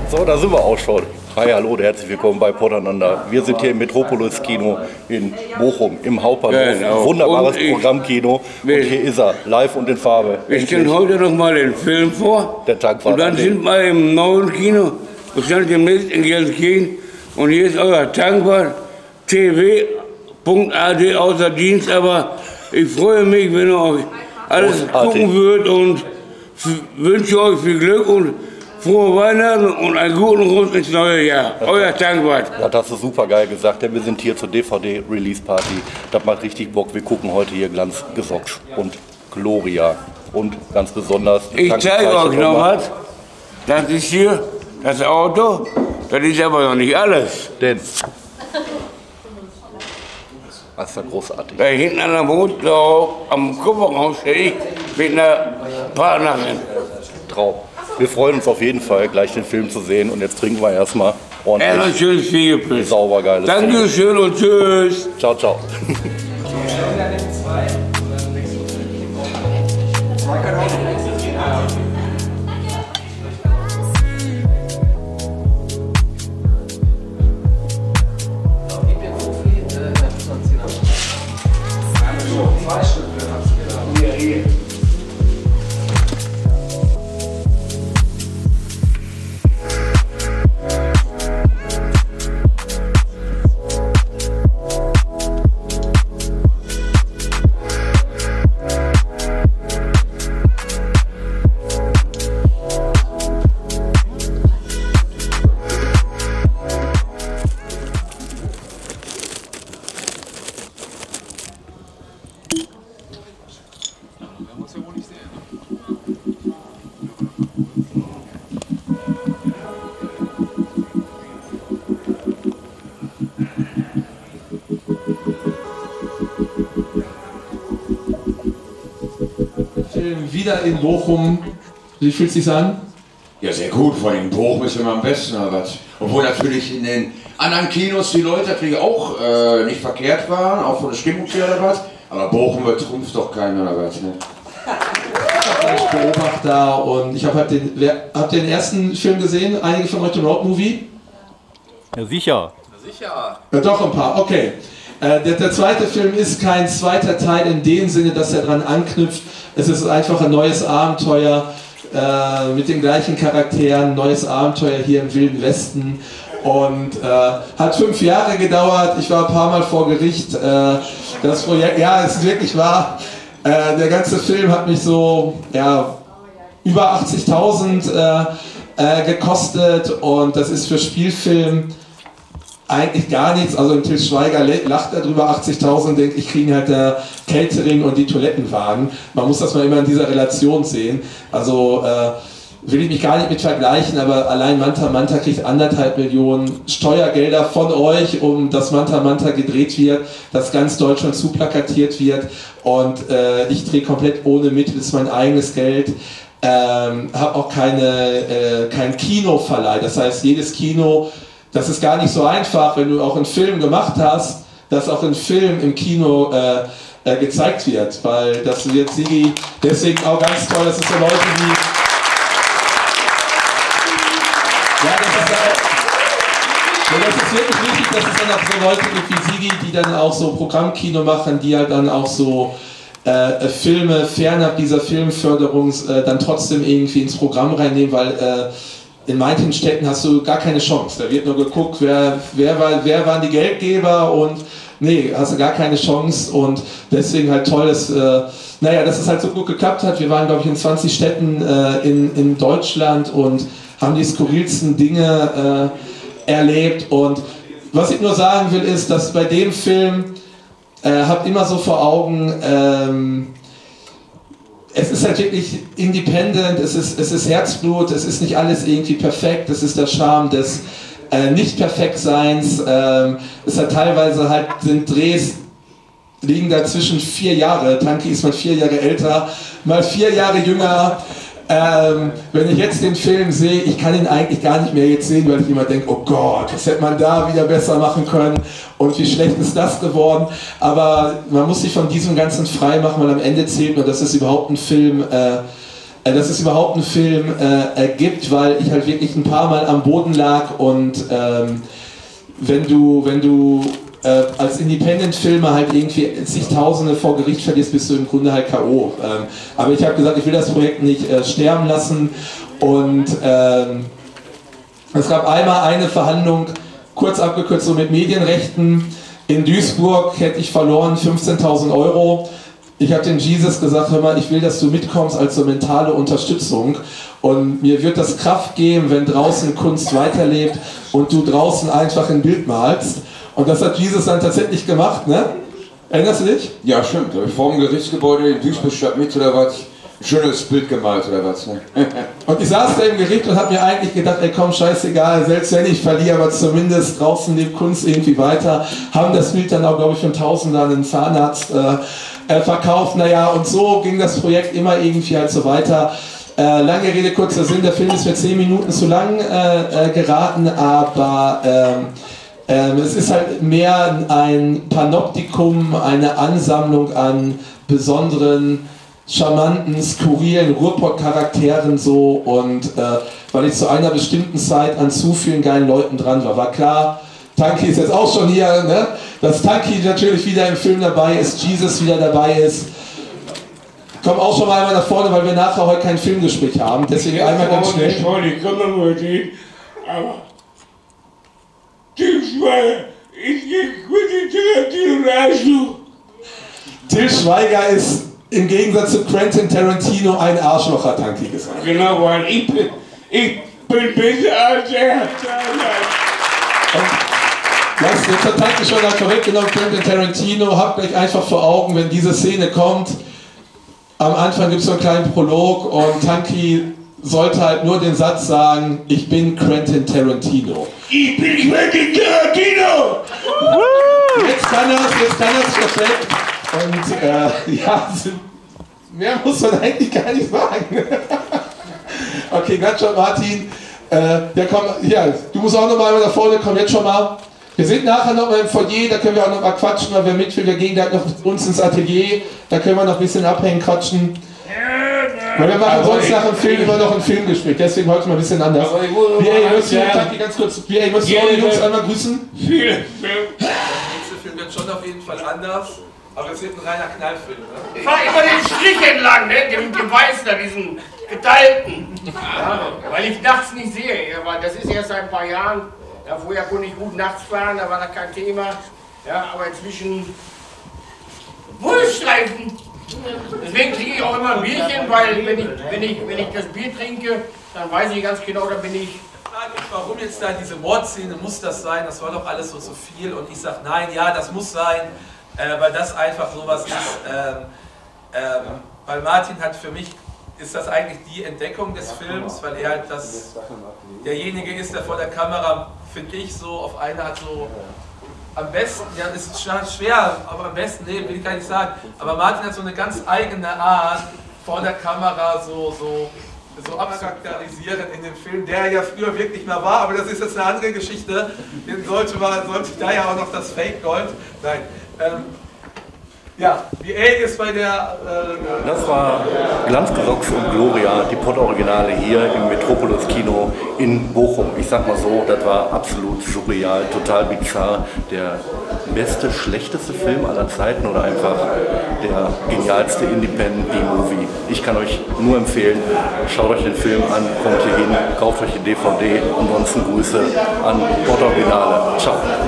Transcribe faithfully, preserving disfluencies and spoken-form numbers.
So, da sind wir auch schon. Hi, hallo und herzlich willkommen bei Podeinander. Wir sind hier im Metropolis Kino in Bochum, im Hauptbahnhof. Genau. Wunderbares Und ich- Programmkino. Und hier ist er, live und in Farbe. Wir stellen heute noch mal den Film vor. Der Tankwart. Und dann sind wir im neuen Kino, wahrscheinlich demnächst in Gelsenkirchen. Und hier ist euer Tankwart, T V Punkt A D außer Dienst. Aber ich freue mich, wenn ihr euch alles Großartig. gucken würdet und f- wünsche euch viel Glück und frohe Weihnachten und einen guten Rutsch ins neue Jahr. Euer Tankwart. Das hast du super geil gesagt, denn wir sind hier zur D V D-Release-Party. Das macht richtig Bock. Wir gucken heute hier Glanz, Gesocks und Gloria. Und ganz besonders... die Ich zeige euch Krankenschwester noch Nummer. was. Das ist hier das Auto. Das ist aber noch nicht alles. Denn... Das ist ja großartig. Da hinten an der Motor, am Kupferraum stehe ich mit einer Partnerin. Traum. Wir freuen uns auf jeden Fall, gleich den Film zu sehen. Und jetzt trinken wir erstmal Er hat ein ordentlich schönes Fiegepiss. sauber geiles Film. Dankeschön und tschüss. Ciao, ciao. Film wieder in Bochum. Wie fühlt es sich an? Ja, sehr gut, vor allem in Bochum ist immer am besten, aber obwohl natürlich in den anderen Kinos die Leute natürlich auch äh, nicht verkehrt waren, auch von der Stimmung her oder was, aber Bochum übertrumpft doch keinen oder was, ne? Ich Beobachter und ich habe halt den, wer, habt ihr den ersten Film gesehen? Einige von euch den Road Movie? Ja, sicher. Ja, doch ein paar, okay. Äh, der, der zweite Film ist kein zweiter Teil in dem Sinne, dass er dran anknüpft. Es ist einfach ein neues Abenteuer äh, mit den gleichen Charakteren, neues Abenteuer hier im Wilden Westen. Und äh, hat fünf Jahre gedauert. Ich war ein paar Mal vor Gericht. Äh, das Projekt, ja, es ist wirklich wahr. Äh, der ganze Film hat mich so, ja, über achtzigtausend äh, äh, gekostet und das ist für Spielfilm eigentlich gar nichts. Also Til Schweiger lacht darüber, achtzigtausend, denkt, ich kriege halt der Catering und die Toilettenwagen. Man muss das mal immer in dieser Relation sehen. Also äh, will ich mich gar nicht mit vergleichen, aber allein Manta Manta kriegt anderthalb Millionen Steuergelder von euch, um dass Manta Manta gedreht wird, dass ganz Deutschland zuplakatiert wird und äh, ich drehe komplett ohne Mittel, das ist mein eigenes Geld. Ähm, habe auch keine, äh, kein Kinoverleih, das heißt jedes Kino, das ist gar nicht so einfach, wenn du auch einen Film gemacht hast, dass auch ein Film im Kino äh, äh, gezeigt wird, weil das wird Sigi, deswegen auch ganz toll, dass es so Leute wie Ja, das ist, äh, ja, das ist wirklich wichtig, dass es dann auch so Leute gibt wie Sigi, die dann auch so Programmkino machen, die halt dann auch so äh, Filme fernab dieser Filmförderung äh, dann trotzdem irgendwie ins Programm reinnehmen, weil äh, in manchen Städten hast du gar keine Chance. Da wird nur geguckt, wer, wer, war, wer waren die Geldgeber und nee, hast du gar keine Chance und deswegen halt toll, dass, äh, naja, dass es halt so gut geklappt hat. Wir waren, glaube ich, in zwanzig Städten äh, in, in Deutschland und haben die skurrilsten Dinge äh, erlebt und was ich nur sagen will ist, dass bei dem Film äh, habt immer so vor Augen, ähm, es ist halt wirklich independent, es ist, es ist Herzblut, es ist nicht alles irgendwie perfekt, es ist der Charme des äh, Nicht-Perfekt-Seins, ähm, es hat teilweise halt, sind Drehs, liegen dazwischen vier Jahre, Tanki ist mal vier Jahre älter, mal vier Jahre jünger. Ähm, wenn ich jetzt den Film sehe, ich kann ihn eigentlich gar nicht mehr jetzt sehen, weil ich immer denke, oh Gott, das hätte man da wieder besser machen können und wie schlecht ist das geworden. Aber man muss sich von diesem Ganzen frei machen, weil am Ende zählt nur, dass es überhaupt ein Film äh, äh, dass es überhaupt einen Film äh, gibt, weil ich halt wirklich ein paar Mal am Boden lag und ähm, wenn du, wenn du äh, als Independent-Filmer halt irgendwie zigtausende vor Gericht verlierst, bist du im Grunde halt K O. Ähm, aber ich habe gesagt, ich will das Projekt nicht äh, sterben lassen und ähm, es gab einmal eine Verhandlung, kurz abgekürzt, so mit Medienrechten. In Duisburg hätte ich verloren fünfzehntausend Euro. Ich habe dem Jesus gesagt, hör mal, ich will, dass du mitkommst als so mentale Unterstützung. Und mir wird das Kraft geben, wenn draußen Kunst weiterlebt und du draußen einfach ein Bild malst. Und das hat Jesus dann tatsächlich gemacht, ne? Erinnerst du dich? Ja, stimmt. Da habe ich vor dem Gerichtsgebäude in Duisburg Stadtmitte oder was ein schönes Bild gemalt oder was. Ne? Und ich saß da im Gericht und habe mir eigentlich gedacht, ey komm, scheißegal, selbst wenn ich verliere, aber zumindest draußen lebt Kunst irgendwie weiter. Haben das Bild dann auch, glaube ich, für einen Tausender an den Zahnarzt äh, äh, verkauft. Naja, und so ging das Projekt immer irgendwie halt so weiter. Äh, lange Rede, kurzer Sinn, der Film ist mir zehn Minuten zu lang äh, äh, geraten, aber ähm, ähm, es ist halt mehr ein Panoptikum, eine Ansammlung an besonderen, charmanten, skurrilen Ruhrpott-Charakteren so und äh, weil ich zu einer bestimmten Zeit an zu vielen geilen Leuten dran war. War klar, Tanky ist jetzt auch schon hier, ne? Dass Tanky natürlich wieder im Film dabei ist, Jesus wieder dabei ist. Komm auch schon mal einmal nach vorne, weil wir nachher heute kein Filmgespräch haben. Deswegen einmal ganz schnell. Ich kann noch mal sehen, aber Til Schweiger ist Quentin Tarantino. Til Schweiger ist im Gegensatz zu Quentin Tarantino ein Arschloch, hat Tanky gesagt. Genau, weil ich bin, ich bin besser als er. Das, jetzt hat Tanky schon da vorweggenommen, Quentin Tarantino, habt euch einfach vor Augen, wenn diese Szene kommt, am Anfang gibt es so einen kleinen Prolog und Tanky sollte halt nur den Satz sagen, ich bin Quentin Tarantino. Ich bin Quentin Tarantino! Jetzt kann er es, jetzt kann er es perfekt. Und äh, ja, mehr muss man eigentlich gar nicht sagen. Okay, ganz schon, Martin. Äh, ja, komm, ja, du musst auch nochmal da vorne, komm jetzt schon mal. Wir sind nachher noch mal im Foyer, da können wir auch noch mal quatschen, weil wir mit will, wir gehen gleich noch mit uns ins Atelier, da können wir noch ein bisschen abhängen, quatschen. Weil wir machen sonst nach dem Film immer noch ein Filmgespräch, deswegen heute mal ein bisschen anders. B A, möchtest du, Tanky, ganz kurz, B A, möchtest du auch die Jungs einmal grüßen? Viel. Der nächste Film wird schon auf jeden Fall anders, aber es wird ein reiner Knallfilm. Ne? Ich fahr immer den Strich entlang, ne? dem, dem Weißen, da, diesen geteilten. Ja, weil ich nachts nicht sehe, aber das ist erst seit ein paar Jahren. Ja, vorher konnte ich gut nachts fahren, da war das kein Thema. Ja, aber inzwischen Bullstreifen. Deswegen trinke ich auch immer ein Bierchen, weil wenn ich, wenn, ich, wenn ich das Bier trinke, dann weiß ich ganz genau, da bin ich. Warum jetzt da diese Mordszene, muss das sein? Das war doch alles so zu viel. Und ich sage, nein, ja, das muss sein, äh, weil das einfach sowas ist. Ähm, ähm, weil Martin hat für mich, ist das eigentlich die Entdeckung des Films, weil er halt das, derjenige ist, der vor der Kamera, finde ich, so auf eine Art so am besten, ja, das ist schwer, aber am besten, nee, will ich gar nicht sagen, aber Martin hat so eine ganz eigene Art, vor der Kamera so, so, so abcharakterisieren in dem Film, der ja früher wirklich mal war, aber das ist jetzt eine andere Geschichte, den sollte man, sollte da ja auch noch das Fake Gold, nein, ähm, ja, wie A ist bei der... Äh, das war Glanzgesocks und Gloria, die Pott-Originale hier im Metropolis Kino in Bochum. Ich sag mal so, das war absolut surreal, total bizarr. Der beste, schlechteste Film aller Zeiten oder einfach der genialste Independent B-Movie. Ich kann euch nur empfehlen, schaut euch den Film an, kommt hier hin, kauft euch die D V D, ansonsten Grüße an Pott-Originale. Ciao.